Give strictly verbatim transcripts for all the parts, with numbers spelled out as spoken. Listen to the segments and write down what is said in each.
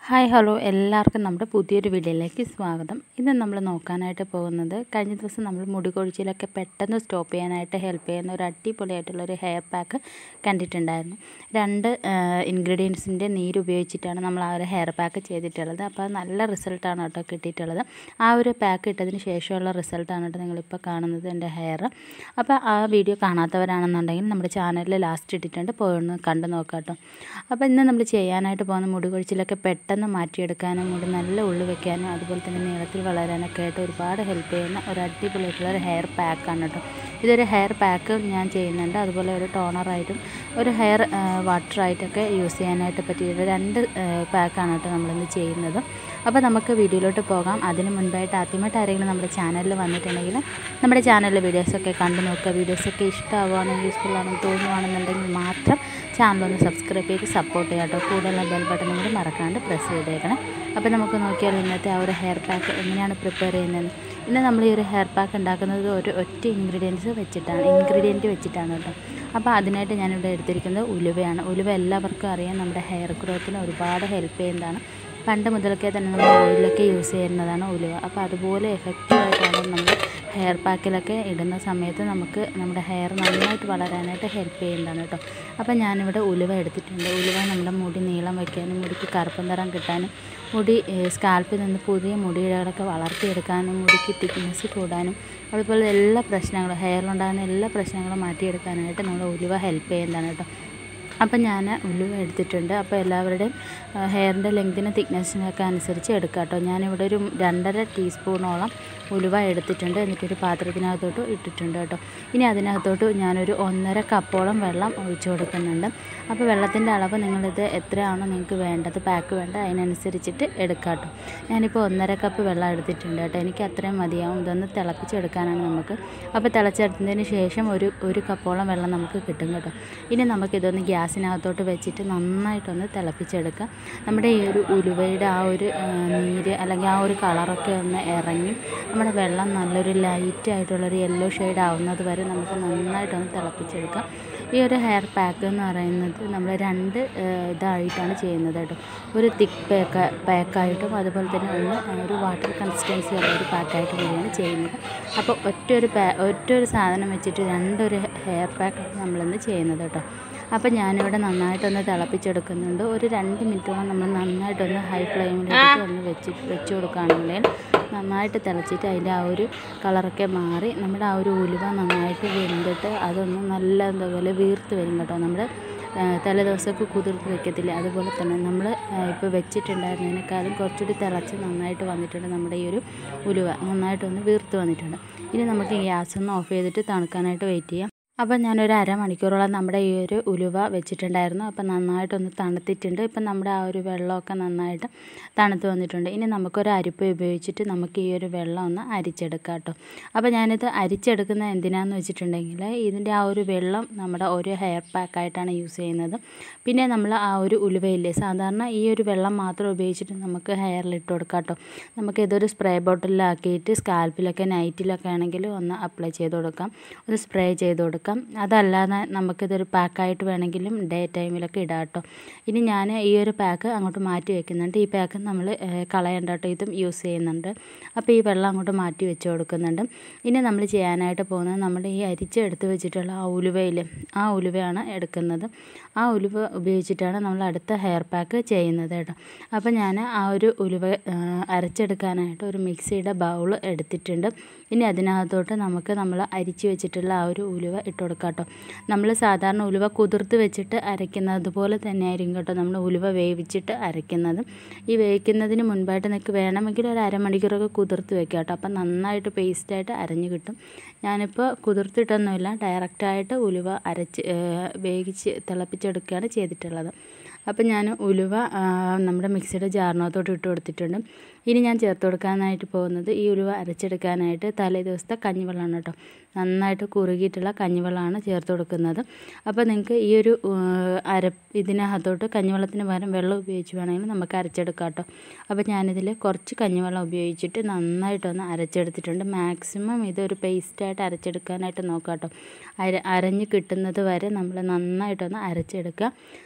Hi hello എല്ലാവർക്കും നമ്മുടെ പുതിയൊരു വീഡിയോയിലേക്ക് സ്വാഗതം. ഇന്ന് നമ്മൾ നോക്കാനായിട്ട് പോകുന്നത് കഴിഞ്ഞ ദിവസം നമ്മൾ മുടി കൊഴിച്ചിലൊക്കെ പെട്ടെന്ന് സ്റ്റോപ്പ് ചെയ്യാനായിട്ട് ഹെൽപ്പ് ചെയ്യുന്ന ഒരു അടിപൊളിയായിട്ടുള്ളൊരു ഹെയർ പാക്ക് കണ്ടിട്ടുണ്ടായിരുന്നു. രണ്ട് ഇൻഗ്രീഡിയൻസിൻ്റെ നീര് ഉപയോഗിച്ചിട്ടാണ് നമ്മൾ ആ ഒരു ഹെയർ പാക്ക് ചെയ്തിട്ടുള്ളത്. അപ്പോൾ നല്ല റിസൾട്ടാണ് കേട്ടോ കിട്ടിയിട്ടുള്ളത്. ആ ഒരു പാക്ക് ഇട്ടതിന് ശേഷമുള്ള റിസൾട്ടാണ് കേട്ടോ നിങ്ങളിപ്പോൾ കാണുന്നത് എൻ്റെ ഹെയർ. അപ്പോൾ ആ വീഡിയോ കാണാത്തവരാണെന്നുണ്ടെങ്കിൽ നമ്മുടെ ചാനലിൽ ലാസ്റ്റ് ഇട്ടിട്ടുണ്ട്, പോയി ഒന്ന് കണ്ടു നോക്കാം കേട്ടോ. അപ്പോൾ ഇന്ന് നമ്മൾ ചെയ്യാനായിട്ട് പോകുന്ന മുടി കൊഴിച്ചിലൊക്കെ പെട്ടെന്ന് മാറ്റിയെടുക്കാനും മുടി നല്ല ഉള്ളു വെക്കാനും അതുപോലെ തന്നെ നീളത്തിൽ വളരാനൊക്കെ ആയിട്ട് ഒരുപാട് ഹെൽപ്പ് ചെയ്യുന്ന ഒരു അടിപൊളിയായിട്ടുള്ള ഒരു ഹെയർ പാക്കാണ് കേട്ടോ. ഇതൊരു ഹെയർ പാക്ക് ഞാൻ ചെയ്യുന്നുണ്ട്, അതുപോലെ ഒരു ടോണറായിട്ടും ഒരു ഹെയർ വാട്ടറായിട്ടൊക്കെ യൂസ് ചെയ്യാനായിട്ട് പറ്റിയ രണ്ട് പാക്കാണ് കേട്ടോ നമ്മളിന്ന് ചെയ്യുന്നത്. അപ്പോൾ നമുക്ക് വീഡിയോയിലോട്ട് പോകാം. അതിന് മുൻപായിട്ട് ആദ്യമായിട്ട് ആരെങ്കിലും നമ്മുടെ ചാനലിൽ വന്നിട്ടുണ്ടെങ്കിൽ നമ്മുടെ ചാനലിലെ വീഡിയോസൊക്കെ കണ്ടു നോക്കുക. വീഡിയോസൊക്കെ ഇഷ്ടമാവുകയാണെങ്കിൽ യൂസ്ഫുൾ ആണെന്ന് തോന്നുകയാണെന്നുണ്ടെങ്കിൽ മാത്രം ചാനലൊന്ന് സബ്സ്ക്രൈബ് ചെയ്ത് സപ്പോർട്ട് ചെയ്യാം കേട്ടോ. കൂടുതലുള്ള ബെൽ ബട്ടൺ കൂടി മറക്കാണ്ട് പ്രസ് ചെയ്തേക്കണം. അപ്പോൾ നമുക്ക് നോക്കിയാൽ ഇന്നത്തെ ആ ഒരു ഹെയർ പാക്ക് എങ്ങനെയാണ് പ്രിപ്പയർ ചെയ്യുന്നത്. ഇന്ന് നമ്മൾ ഈ ഒരു ഹെയർ പാക്ക് ഉണ്ടാക്കുന്നത് ഒരു ഒറ്റ ഇൻഗ്രീഡിയൻസ് വെച്ചിട്ടാണ് ഇൻഗ്രീഡിയൻറ്റ് വെച്ചിട്ടാണ് കേട്ടോ. അപ്പോൾ അതിനായിട്ട് ഞാനിവിടെ എടുത്തിരിക്കുന്നത് ഉലുവയാണ്. ഉലുവ എല്ലാവർക്കും അറിയാം, നമ്മുടെ ഹെയർ ഗ്രോത്തിന് ഒരുപാട് ഹെൽപ്പ് ചെയ്യുന്നതാണ്. പണ്ട് മുതൽക്കേ തന്നെ നമ്മൾ ഓയിലൊക്കെ യൂസ് ചെയ്യുന്നതാണ് ഉലുവ. അപ്പോൾ അതുപോലെ എഫക്റ്റീവായിട്ടാണ് നമ്മൾ ഹെയർ പാക്കിലൊക്കെ ഇടുന്ന സമയത്ത് നമുക്ക് നമ്മുടെ ഹെയർ നന്നായിട്ട് വളരാനായിട്ട് ഹെൽപ്പ് ചെയ്യുന്നതാണ് കേട്ടോ. അപ്പോൾ ഞാനിവിടെ ഉലുവ എടുത്തിട്ടുണ്ട്. ഉലുവ നമ്മുടെ മുടി നീളം വയ്ക്കാനും മുടിക്ക് കറുപ്പം നിറം കിട്ടാനും മുടി സ്കാൽപ്പിൽ നിന്ന് പുതിയ മുടിയിഴകളൊക്കെ വളർത്തിയെടുക്കാനും മുടിക്ക് തിക്നെസ് കൂടാനും അതുപോലെ എല്ലാ പ്രശ്നങ്ങളും ഹെയറിലുണ്ടാകുന്ന എല്ലാ പ്രശ്നങ്ങളും മാറ്റിയെടുക്കാനായിട്ട് നമ്മൾ ഉലുവ ഹെൽപ്പ് ചെയ്യുന്നതാണ് കേട്ടോ. അപ്പം ഞാൻ ഉലുവ എടുത്തിട്ടുണ്ട്. അപ്പോൾ എല്ലാവരുടെയും ഹെയറിൻ്റെ ലെങ്തിനും തിക്നെസ്സിനൊക്കെ അനുസരിച്ച് എടുക്കാം കേട്ടോ. ഞാനിവിടെ ഒരു രണ്ടര ടീസ്പൂണോളം ഉലുവ എടുത്തിട്ടുണ്ട്. എന്നിട്ടൊരു പാത്രത്തിനകത്തോട്ട് ഇട്ടിട്ടുണ്ട് കേട്ടോ. ഇനി അതിനകത്തോട്ട് ഞാനൊരു ഒന്നര കപ്പോളം വെള്ളം ഒഴിച്ചു കൊടുക്കുന്നുണ്ട്. അപ്പോൾ വെള്ളത്തിൻ്റെ അളവ് നിങ്ങളിത് എത്രയാണോ നിങ്ങൾക്ക് വേണ്ടത് പാക്ക് വേണ്ട അതിനനുസരിച്ചിട്ട് എടുക്കാം കേട്ടോ. ഞാനിപ്പോൾ ഒന്നര കപ്പ് വെള്ളം എടുത്തിട്ടുണ്ട് കേട്ടോ. എനിക്ക് അത്രയും മതിയാവും. ഇതൊന്ന് തിളപ്പിച്ചെടുക്കാനാണ് നമുക്ക്. അപ്പോൾ തിളച്ചെടുത്തതിന് ശേഷം ഒരു ഒരു കപ്പോളം വെള്ളം നമുക്ക് കിട്ടും കേട്ടോ. ഇനി നമുക്കിതൊന്ന് ഗ്യാസിനകത്തോട്ട് വെച്ചിട്ട് നന്നായിട്ടൊന്ന് തിളപ്പിച്ചെടുക്കാം. നമ്മുടെ ഈ ഒരു ഉലുവയുടെ ആ ഒരു നീര് അല്ലെങ്കിൽ ആ ഒരു കളറൊക്കെ ഒന്ന് ഇറങ്ങി നമ്മുടെ വെള്ളം നല്ലൊരു ലൈറ്റായിട്ടുള്ളൊരു യെല്ലോ ഷെയ്ഡ് ആവുന്നത് വരെ നമുക്ക് നന്നായിട്ടൊന്ന് തിളപ്പിച്ചെടുക്കാം. ഈ ഒരു ഹെയർ പാക്ക് എന്ന് പറയുന്നത് നമ്മൾ രണ്ട് ഇതായിട്ടാണ് ചെയ്യുന്നത് കേട്ടോ. ഒരു തിക്ക് പാക്ക് പാക്കായിട്ടും അതുപോലെ തന്നെ ഒന്ന് ഒരു വാട്ടർ കൺസിസ്റ്റൻസി ഉള്ള ഒരു പാക്കായിട്ടും കൂടിയാണ് ചെയ്യുന്നത്. അപ്പോൾ ഒറ്റൊരു പാ ഒറ്റൊരു സാധനം വെച്ചിട്ട് രണ്ടൊരു ഹെയർ പാക്കാണ് നമ്മളിന്ന് ചെയ്യുന്നത് കേട്ടോ. അപ്പോൾ ഞാനിവിടെ നന്നായിട്ടൊന്ന് തിളപ്പിച്ചെടുക്കുന്നുണ്ട്. ഒരു രണ്ട് മിനിറ്റോളം നമ്മൾ നന്നായിട്ടൊന്ന് ഹൈ ഫ്ലെയിമിലേക്ക് ഒന്ന് വെച്ച് വെച്ച് കൊടുക്കുകയാണെങ്കിൽ നന്നായിട്ട് തിളച്ചിട്ട് അതിൻ്റെ ആ ഒരു കളറൊക്കെ മാറി നമ്മുടെ ആ ഒരു ഉലുവ നന്നായിട്ട് വെന്തിട്ട് അതൊന്ന് നല്ല എന്താ പോലെ വീർത്ത് വരും കേട്ടോ. നമ്മൾ തലേദിവസമൊക്കെ കുതിർത്ത് വെക്കത്തില്ല, അതുപോലെ തന്നെ നമ്മൾ ഇപ്പോൾ വെച്ചിട്ടുണ്ടായിരുന്നതിനേക്കാളും കുറച്ചുകൂടി തിളച്ച് നന്നായിട്ട് വന്നിട്ടുണ്ട്. നമ്മുടെ ഈ ഒരു ഉലുവ നന്നായിട്ടൊന്ന് വീർത്ത് വന്നിട്ടുണ്ട്. ഇനി നമുക്ക് ഗ്യാസ് ഒന്ന് ഓഫ് ചെയ്തിട്ട് തണുക്കാനായിട്ട് വെയിറ്റ് ചെയ്യാം. അപ്പോൾ ഞാനൊരു അരമണിക്കൂറോളം നമ്മുടെ ഈ ഒരു ഉലുവ വെച്ചിട്ടുണ്ടായിരുന്നു. അപ്പോൾ നന്നായിട്ടൊന്ന് തണുത്തിട്ടുണ്ട്. ഇപ്പം നമ്മുടെ ആ ഒരു വെള്ളമൊക്കെ നന്നായിട്ട് തണുത്ത് വന്നിട്ടുണ്ട്. ഇനി നമുക്കൊരു അരിപ്പ ഉപയോഗിച്ചിട്ട് നമുക്ക് ഈ ഒരു വെള്ളം ഒന്ന് അരിച്ചെടുക്കാം കേട്ടോ. അപ്പോൾ ഞാനിത് അരിച്ചെടുക്കുന്നത് എന്തിനാണെന്ന് വെച്ചിട്ടുണ്ടെങ്കിൽ ഇതിൻ്റെ ആ ഒരു വെള്ളം നമ്മുടെ ഒരു ഹെയർ പാക്കായിട്ടാണ് യൂസ് ചെയ്യുന്നത്. പിന്നെ നമ്മൾ ആ ഒരു ഉലുവയില്ലേ, സാധാരണ ഈ ഒരു വെള്ളം മാത്രം ഉപയോഗിച്ചിട്ട് നമുക്ക് ഹെയറിൽ ഇട്ട് കൊടുക്കാം കേട്ടോ. നമുക്ക് ഇതൊരു സ്പ്രേ ബോട്ടിലാക്കിയിട്ട് സ്കാൽപ്പിലൊക്കെ നൈറ്റിലൊക്കെ ആണെങ്കിൽ ഒന്ന് അപ്ലൈ ചെയ്ത് കൊടുക്കാം, ഒന്ന് സ്പ്രേ ചെയ്ത് കൊടുക്കാം. അതല്ലാതെ നമുക്കിതൊരു പാക്കായിട്ട് വേണമെങ്കിലും ഡേ ടൈമിലൊക്കെ ഇടാം കേട്ടോ. ഇനി ഞാൻ ഈ ഒരു പാക്ക് അങ്ങോട്ട് മാറ്റി വെക്കുന്നുണ്ട്. ഈ പാക്ക് നമ്മൾ കളയണ്ട കേട്ടോ, ഇതും യൂസ് ചെയ്യുന്നുണ്ട്. അപ്പോൾ ഈ വെള്ളം അങ്ങോട്ട് മാറ്റി വെച്ച് കൊടുക്കുന്നുണ്ട്. ഇനി നമ്മൾ ചെയ്യാനായിട്ട് പോകുന്നത് നമ്മുടെ ഈ അരിച്ച് എടുത്ത് വെച്ചിട്ടുള്ള ആ ഉലുവയിൽ ആ ഉലുവയാണ് എടുക്കുന്നത്. ആ ഉലുവ ഉപയോഗിച്ചിട്ടാണ് നമ്മൾ അടുത്ത ഹെയർ പാക്ക് ചെയ്യുന്നത് കേട്ടോ. അപ്പോൾ ഞാൻ ആ ഒരു ഉലുവ അരച്ചെടുക്കാനായിട്ട് ഒരു മിക്സിയുടെ ബൗൾ എടുത്തിട്ടുണ്ട്. ഇനി അതിനകത്തോട്ട് നമുക്ക് നമ്മൾ അരിച്ച് വെച്ചിട്ടുള്ള ആ ഒരു ഉലുവ ഇട്ട് കൊടുക്കാം കേട്ടോ. നമ്മൾ സാധാരണ ഉലുവ കുതിർത്ത് വെച്ചിട്ട് അരയ്ക്കുന്നത് പോലെ തന്നെ ആയിരിക്കും കേട്ടോ നമ്മൾ ഉലുവ വേവിച്ചിട്ട് അരയ്ക്കുന്നത്. ഈ വേവിക്കുന്നതിന് മുൻപായിട്ട് നിങ്ങൾക്ക് വേണമെങ്കിൽ ഒരു അരമണിക്കൂറൊക്കെ കുതിർത്ത് വെക്കാം കേട്ടോ. അപ്പം നന്നായിട്ട് പേസ്റ്റായിട്ട് അരഞ്ഞ് കിട്ടും. ഞാനിപ്പോൾ കുതിർത്തിട്ടൊന്നുമില്ല, ഡയറക്റ്റായിട്ട് ഉലുവ അരച്ച് വേവിച്ച് തിളപ്പിച്ചെടുക്കുകയാണ് ചെയ്തിട്ടുള്ളത്. അപ്പോൾ ഞാൻ ഉലുവ നമ്മുടെ മിക്സിയുടെ ജാറിനകത്തോട്ട് ഇട്ട് കൊടുത്തിട്ടുണ്ട്. ഇനി ഞാൻ ചേർത്ത് കൊടുക്കാനായിട്ട് പോകുന്നത് ഈ ഉലുവ അരച്ചെടുക്കാനായിട്ട് തലേ ദിവസത്തെ കഞ്ഞിവെള്ളമാണ് കേട്ടോ. നന്നായിട്ട് കുറുകിയിട്ടുള്ള കഞ്ഞിവെള്ളമാണ് ചേർത്ത് കൊടുക്കുന്നത്. അപ്പോൾ നിങ്ങൾക്ക് ഈ ഒരു അര ഇതിനകത്തോട്ട് കഞ്ഞിവെള്ളത്തിന് പകരം വെള്ളം ഉപയോഗിച്ച് വേണമെങ്കിൽ നമുക്ക് അരച്ചെടുക്കാം കേട്ടോ. അപ്പോൾ ഞാനിതിൽ കുറച്ച് കഞ്ഞിവെള്ളം ഉപയോഗിച്ചിട്ട് നന്നായിട്ടൊന്ന് അരച്ചെടുത്തിട്ടുണ്ട്. മാക്സിമം ഇതൊരു പേസ്റ്റായിട്ട് അരച്ചെടുക്കാനായിട്ട് നോക്കാം കേട്ടോ. അര അരഞ്ഞ് കിട്ടുന്നത് വരെ നമ്മൾ നന്നായിട്ടൊന്ന് അരച്ചെടുക്കുക.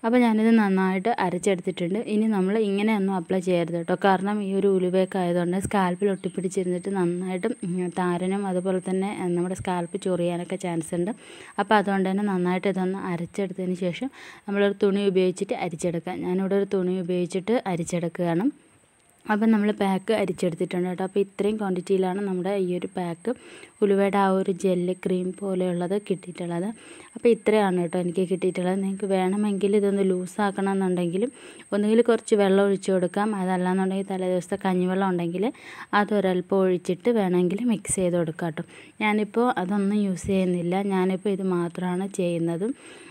അപ്പോൾ ഞാനിത് നന്നായിട്ട് അരച്ചെടുത്തിട്ടുണ്ട്. ഇനി നമ്മൾ ഇങ്ങനെയൊന്നും അപ്ലൈ ചെയ്യരുത് കേട്ടോ. കാരണം ഈ ഒരു ഉലുവയൊക്കെ ആയതുകൊണ്ട് സ്കാൽപ്പിൽ ഒട്ടിപ്പിടിച്ചിരുന്നിട്ട് നന്നായിട്ട് താരനും അതുപോലെ തന്നെ നമ്മുടെ സ്കാൽപ്പ് ചൊറിയാനൊക്കെ ചാൻസ് ഉണ്ട്. അപ്പോൾ അതുകൊണ്ട് തന്നെ നന്നായിട്ട് ഇതൊന്ന് അരച്ചെടുത്തതിന് ശേഷം നമ്മളൊരു തുണി ഉപയോഗിച്ചിട്ട് അരിച്ചെടുക്കാം. ഞാനിവിടെ ഒരു തുണി ഉപയോഗിച്ചിട്ട് അരിച്ചെടുക്കുകയാണ്. അപ്പം നമ്മൾ പാക്ക് അരിച്ചെടുത്തിട്ടുണ്ട് കേട്ടോ. അപ്പോൾ ഇത്രയും ക്വാണ്ടിറ്റിയിലാണ് നമ്മുടെ ഈ ഒരു പാക്ക് ഉലുവയുടെ ആ ഒരു ജെല്ല് ക്രീം പോലെയുള്ളത് കിട്ടിയിട്ടുള്ളത്. അപ്പോൾ ഇത്രയാണ് കേട്ടോ എനിക്ക് കിട്ടിയിട്ടുള്ളത്. നിങ്ങൾക്ക് വേണമെങ്കിൽ ഇതൊന്ന് ലൂസാക്കണം എന്നുണ്ടെങ്കിലും ഒന്നുകിൽ കുറച്ച് വെള്ളം ഒഴിച്ചു കൊടുക്കാം. അതല്ലാന്നുണ്ടെങ്കിൽ തലേ ദിവസത്തെ കഞ്ഞിവെള്ളം ഉണ്ടെങ്കിൽ അതൊരൽപ്പം ഒഴിച്ചിട്ട് വേണമെങ്കിൽ മിക്സ് ചെയ്ത് കൊടുക്കാം കേട്ടോ. ഞാനിപ്പോൾ അതൊന്നും യൂസ് ചെയ്യുന്നില്ല. ഞാനിപ്പോൾ ഇത് മാത്രമാണ് ചെയ്യുന്നത്.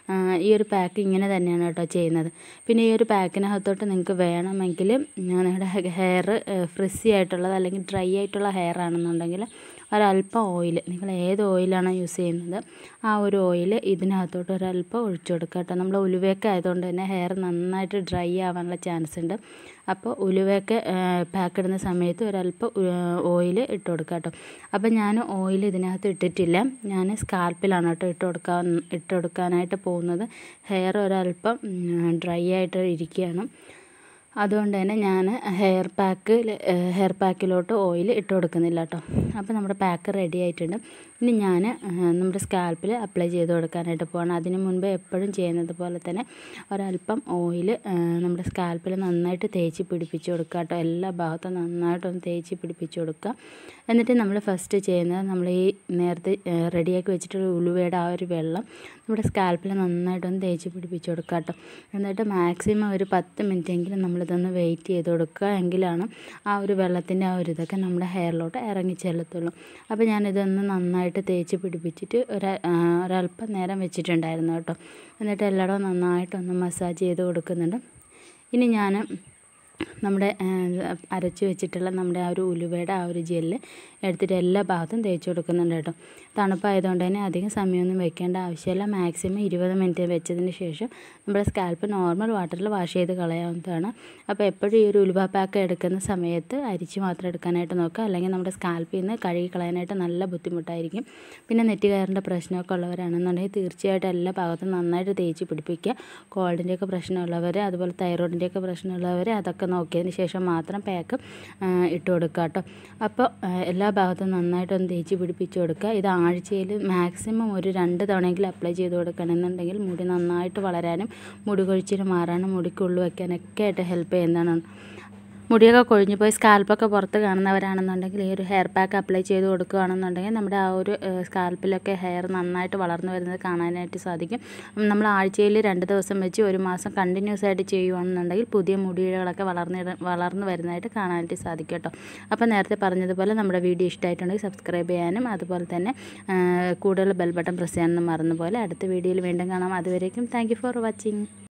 ഈ ഒരു പാക്ക് ഇങ്ങനെ തന്നെയാണ് കേട്ടോ ചെയ്യുന്നത്. പിന്നെ ഈ ഒരു പാക്കിനകത്തോട്ട് നിങ്ങൾക്ക് വേണമെങ്കിൽ നിങ്ങളുടെ ഹെയർ ഫ്രിസി ആയിട്ടുള്ളത് അല്ലെങ്കിൽ ഡ്രൈ ആയിട്ടുള്ള ഹെയർ ആണെന്നുണ്ടെങ്കിൽ ഒരല്പം ഓയിൽ, നിങ്ങൾ ഏത് ഓയിലാണോ യൂസ് ചെയ്യുന്നത് ആ ഒരു ഓയിൽ ഇതിനകത്തോട്ട് ഒരല്പം ഒഴിച്ചു കൊടുക്കുക കേട്ടോ. നമ്മൾ ഉലുവയൊക്കെ ആയതുകൊണ്ട് തന്നെ ഹെയർ നന്നായിട്ട് ഡ്രൈ ആവാനുള്ള ചാൻസ് ഉണ്ട്. അപ്പോൾ ഉലുവയൊക്കെ പാക്ക് ഇടുന്ന സമയത്ത് ഒരല്പം ഓയിൽ ഇട്ട് കൊടുക്കുക കേട്ടോ. അപ്പോൾ ഞാൻ ഓയിൽ ഇതിനകത്ത് ഇട്ടിട്ടില്ല. ഞാൻ സ്കാൽപ്പിലാണ് കേട്ടോ ഇട്ട് കൊടുക്കാൻ ഇട്ട് കൊടുക്കാനായിട്ട് പോകുന്നത്. ഹെയർ ഒരല്പം ഡ്രൈ ആയിട്ട് ഇരിക്കുകയാണ്. അതുകൊണ്ട് തന്നെ ഞാൻ ഹെയർ പാക്ക് ഹെയർ പാക്കിലോട്ട് ഓയിൽ ഇട്ട് കൊടുക്കുന്നില്ല കേട്ടോ. അപ്പോൾ നമ്മുടെ പാക്ക് റെഡി ആയിട്ടുണ്ട്. ഇനി ഞാൻ നമ്മുടെ സ്കാൽപ്പിൽ അപ്ലൈ ചെയ്ത് കൊടുക്കാനായിട്ട് പോകണം. അതിന് മുൻപ് എപ്പോഴും ചെയ്യുന്നത് പോലെ തന്നെ ഒരല്പം ഓയിൽ നമ്മുടെ സ്കാൽപ്പിൽ നന്നായിട്ട് തേച്ച് പിടിപ്പിച്ച് കൊടുക്കുക കേട്ടോ. എല്ലാ ഭാഗത്തും നന്നായിട്ടൊന്ന് തേച്ച് പിടിപ്പിച്ച് കൊടുക്കുക. എന്നിട്ട് നമ്മൾ ഫസ്റ്റ് ചെയ്യുന്നത് നമ്മൾ ഈ നേരത്തെ റെഡിയാക്കി വെച്ചിട്ടുള്ള ഉലുവയുടെ ആ ഒരു വെള്ളം നമ്മുടെ സ്കാൽപ്പിൽ നന്നായിട്ടൊന്ന് തേച്ച് പിടിപ്പിച്ച് കൊടുക്കുക കേട്ടോ. എന്നിട്ട് മാക്സിമം ഒരു പത്ത് മിനിറ്റെങ്കിലും നമ്മളിതൊന്ന് വെയിറ്റ് ചെയ്ത് കൊടുക്കുക. എങ്കിലാണ് ആ ഒരു വെള്ളത്തിൻ്റെ ആ ഒരു ഇതൊക്കെ നമ്മുടെ ഹെയറിലോട്ട് ഇറങ്ങി ചെല്ലത്തുള്ളൂ. അപ്പോൾ ഞാനിതൊന്ന് നന്നായിട്ട് തേച്ച് പിടിപ്പിച്ചിട്ട് ഒരു ഒരല്പം നേരം വെച്ചിട്ടുണ്ടായിരുന്നു കേട്ടോ. എന്നിട്ട് എല്ലായിടവും നന്നായിട്ടൊന്ന് മസാജ് ചെയ്ത് കൊടുക്കുന്നുണ്ട്. ഇനി ഞാൻ നമ്മുടെ അരച്ച് വെച്ചിട്ടുള്ള നമ്മുടെ ആ ഒരു ഉലുവയുടെ ആ ഒരു ജെല്ല് എടുത്തിട്ട് എല്ലാ ഭാഗത്തും തേച്ച് കൊടുക്കുന്നുണ്ട് കേട്ടോ. തണുപ്പായതുകൊണ്ട് തന്നെ അധികം സമയമൊന്നും വെക്കേണ്ട ആവശ്യമില്ല. മാക്സിമം ഇരുപത് മിനിറ്റ് വെച്ചതിന് ശേഷം നമ്മുടെ സ്കാൽപ്പ് നോർമൽ വാട്ടറിൽ വാഷ് ചെയ്ത് കളയാവുന്നതാണ്. അപ്പോൾ എപ്പോഴും ഈ ഒരു ഉലുവ പാക്ക് എടുക്കുന്ന സമയത്ത് അരിച്ച് മാത്രം എടുക്കാനായിട്ട് നോക്കുക. അല്ലെങ്കിൽ നമ്മുടെ സ്കാൽപ്പിൽ നിന്ന് കഴുകി കളയാനായിട്ട് നല്ല ബുദ്ധിമുട്ടായിരിക്കും. പിന്നെ നെറ്റ് കയറിൻ്റെ പ്രശ്നമൊക്കെ ഉള്ളവരാണെന്നുണ്ടെങ്കിൽ തീർച്ചയായിട്ടും എല്ലാ ഭാഗത്തും നന്നായിട്ട് തേച്ച് പിടിപ്പിക്കുക. കോൾഡിൻ്റെയൊക്കെ പ്രശ്നമുള്ളവർ അതുപോലെ തൈറോയിഡിൻ്റെയൊക്കെ പ്രശ്നമുള്ളവർ അതൊക്കെ നോക്കിയതിന് ശേഷം മാത്രം പാക്ക് ഇട്ട് കൊടുക്കുക കേട്ടോ. അപ്പോൾ എല്ലാ ഭാഗത്തും നന്നായിട്ടൊന്ന് തേച്ച് പിടിപ്പിച്ച് കൊടുക്കുക. ഇത് ആഴ്ചയിൽ മാക്സിമം ഒരു രണ്ട് തവണയെങ്കിലും അപ്ലൈ ചെയ്ത് കൊടുക്കണമെന്നുണ്ടെങ്കിൽ മുടി നന്നായിട്ട് വളരാനും മുടി കൊഴിച്ചിൽ മാറാനും മുടിക്ക് ഉള്ളു വയ്ക്കാനൊക്കെ ആയിട്ട് ഹെൽപ്പ് ചെയ്യുന്നതാണ്. മുടിയൊക്കെ കൊഴിഞ്ഞു പോയി സ്കാൽപ്പൊക്കെ പുറത്ത് കാണുന്നവരാണെന്നുണ്ടെങ്കിൽ ഈ ഒരു ഹെയർ പാക്ക് അപ്ലൈ ചെയ്ത് കൊടുക്കുകയാണെന്നുണ്ടെങ്കിൽ നമ്മുടെ ആ ഒരു സ്കാൽപ്പിലൊക്കെ ഹെയർ നന്നായിട്ട് വളർന്നു വരുന്നത് കാണാനായിട്ട് സാധിക്കും. നമ്മൾ ആഴ്ചയിൽ രണ്ട് ദിവസം വെച്ച് ഒരു മാസം കണ്ടിന്യൂസ് ആയിട്ട് ചെയ്യുകയാണെന്നുണ്ടെങ്കിൽ പുതിയ മുടികളൊക്കെ വളർന്ന് വളർന്നു വരുന്നതായിട്ട് കാണാനായിട്ട് സാധിക്കും കേട്ടോ. അപ്പോൾ നേരത്തെ പറഞ്ഞതുപോലെ നമ്മുടെ വീഡിയോ ഇഷ്ടമായിട്ടുണ്ടെങ്കിൽ സബ്സ്ക്രൈബ് ചെയ്യാനും അതുപോലെ തന്നെ കൂടുതൽ ബെൽ ബട്ടൺ പ്രസ് ചെയ്യാനൊന്നും മറന്നുപോലെ. അടുത്ത വീഡിയോയിൽ വീണ്ടും കാണാം. അതുവരേക്കും താങ്ക് യു ഫോർ വാച്ചിങ്.